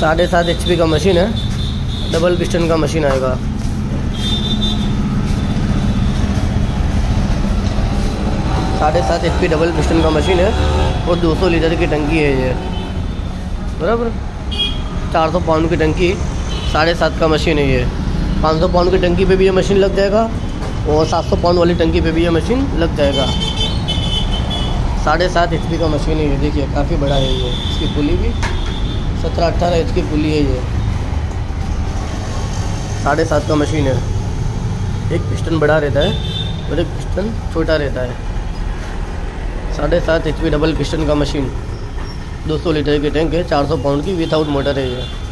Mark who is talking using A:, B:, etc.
A: 7.5 HP का machine है, double piston का मशीन आएगा। साढ़े 7 HP डबल पिस्टन का मशीन है और 200 लीटर की टंकी है ये, बराबर। 400 पाउंड की टंकी, 7.5 का मशीन है ये। 500 पाउंड की टंकी पे भी ये मशीन लग जाएगा और 700 पाउंड वाली टंकी पे भी ये मशीन लग जाएगा। 7.5 HP का मशीन है ये, देखिए काफ़ी बड़ा है ये। इसकी पुली भी 17-18 इंच की पुली है ये। 7.5 का मशीन है। एक पिस्टन बड़ा रहता है और एक पिस्टन छोटा रहता है। 7.5 HP डबल पिस्टन का मशीन, 200 लीटर की टैंक है, 400 पाउंड की विदाउट मोटर है ये।